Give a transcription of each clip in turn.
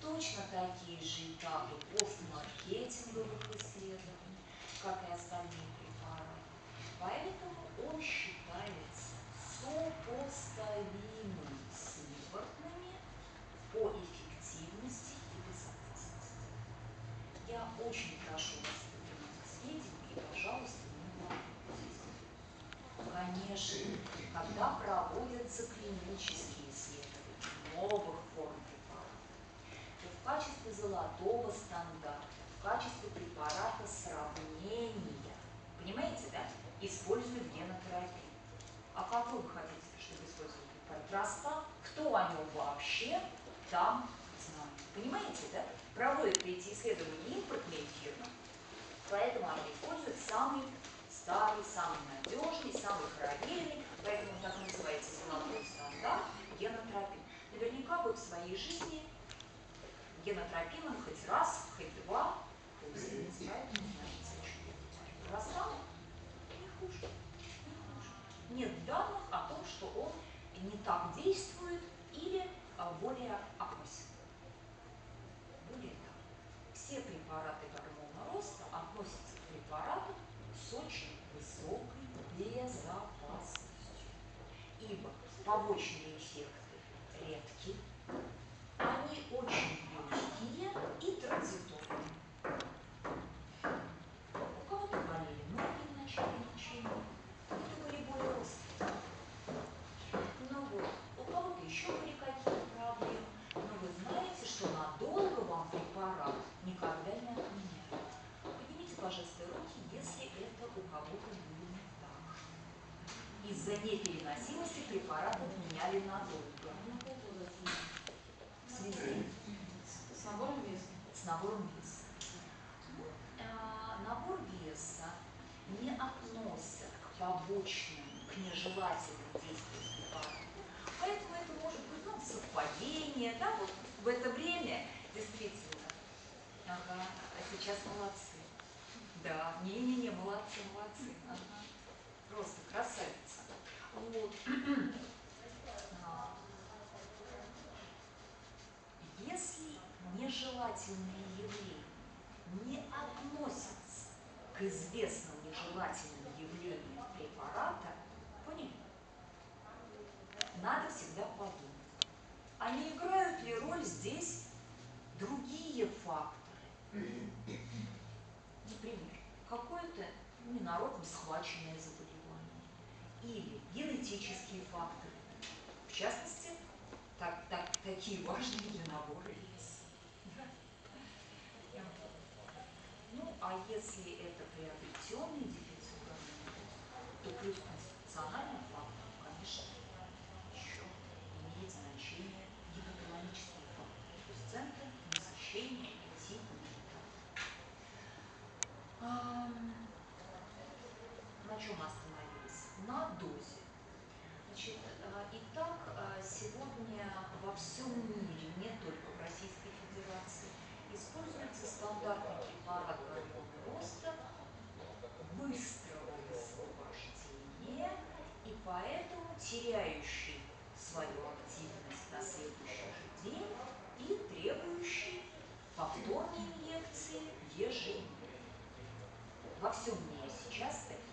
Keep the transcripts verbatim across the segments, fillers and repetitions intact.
точно такие же этапы постмаркетинговых исследований, как и остальные препараты. Поэтому он считается сопоставимым с импортными по эффективности и безопасности. Я очень прошу вас принимать к сведению и, пожалуйста, не волнуйтесь. Конечно, когда проводятся клинические исследования новых форм препаратов, то в качестве золотого стандарта, в качестве препарата сравнения, понимаете, да, используют генотерапию. А какой вы хотите, чтобы использовали препарат? Ростав? Кто о нем вообще там знает? Понимаете, да? Проводят эти исследования импортные фирмы, поэтому они используют самый старый, самый надежный, самый проверенный, поэтому так называется золотой стандарт генотропин. Наверняка вы в своей жизни генотропином хоть раз, хоть два пользовались, поэтому знаете, о чем я говорю. Ростав не хуже, не хуже. Нет данных о том, что он не так действует или более опасен. Более того, все препараты гормона роста относятся к препаратам с очень высокой безопасностью, ибо побочные эффекты редки, они очень легкие и транзиторные. У кого-то болели ноги в начале лечения, кто-то были более роста. Ну вот, у кого-то еще были какие-то проблемы, но вы знаете, что надолго вам препарат никогда не отменяют. Поднимите, пожалуйста, руки, если это у кого-то было не так. Из-за непереносимости препарат отменяли надолго. В связи с набором веса. С набором веса. Ну, э, набор веса не относят к побочным, к нежелательным действиям препарата. Поэтому это может быть, ну, совпадение, да, вот в это время действительно. Ага, а сейчас молодцы. Да, не-не-не, молодцы, молодцы. Ага. Просто красавица. Вот. Если нежелательные явления не относятся к известным нежелательным явлениям препарата, поняли? Надо всегда подумать, а не играют ли роль здесь другие факторы? Например, какое-то ненароком схваченное заболевание или генетические факторы, в частности, так, так, такие важные для набора веса. Ну, а если это приобретенный дефицит гормона роста, то плюс конституциональным фактором, конечно, еще имеет значение гипоталамические факторы, то есть центр насыщения и тип гипоталама. На чем мы остановились? На дозе. Значит, итак, сегодня во всем мире, не только в Российской Федерации, используется стандартный препарат гормона роста быстрого высвобождения и поэтому теряющий свою активность на следующий же день и требующий повторной инъекции ежедневно. Во всем мире сейчас такие.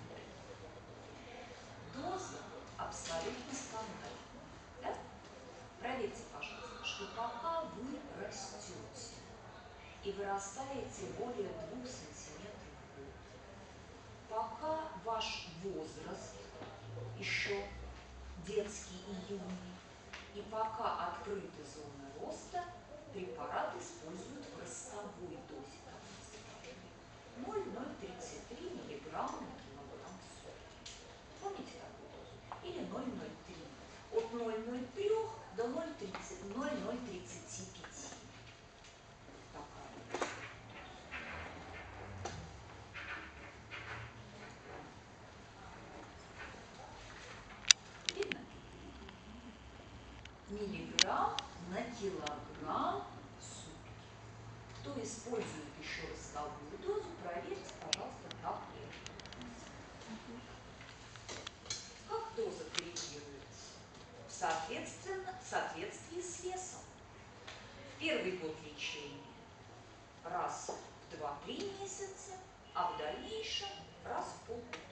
Доза абсолютно стандартная. Да? Проверьте, пожалуйста, что пока вы растете и вырастаете более двух сантиметров в год, пока ваш возраст еще детский и юный, и пока открыты зоны роста, препарат используют в ростовой дозе, как мы сказали, ноль целых ноль тридцать три миллиграмма на килограмм в сутки. Помните такую дозу? Или ноль целых ноль три. От ноль целых ноль три до ноль целых тридцать пять. Такая. Видно? Миллиграмм на килограмм в сутки. Кто использует еще ростовую дозу, проверьте, пожалуйста, как это. Как доза корректируется? Соответственно, в соответствии с весом. В первый год лечения раз в два-три месяца, а в дальнейшем раз в полгода.